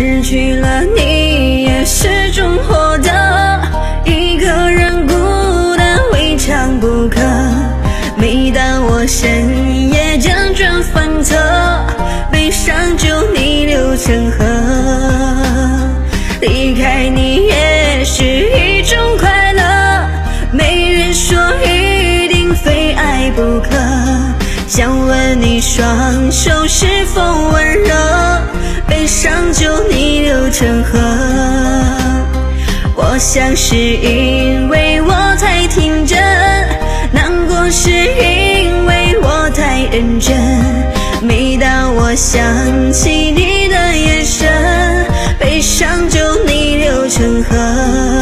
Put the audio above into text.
失去了你也始终获得，一个人孤单未尝不可。每当我深夜辗转反侧，悲伤就逆流成河。离开你也是一种快乐，没人说一定非爱不可。想问你双手是否温热，悲伤就逆流成河。我想是因为我太天真，难过是因为我太认真。每当我想起你的眼神，悲伤就逆流成河。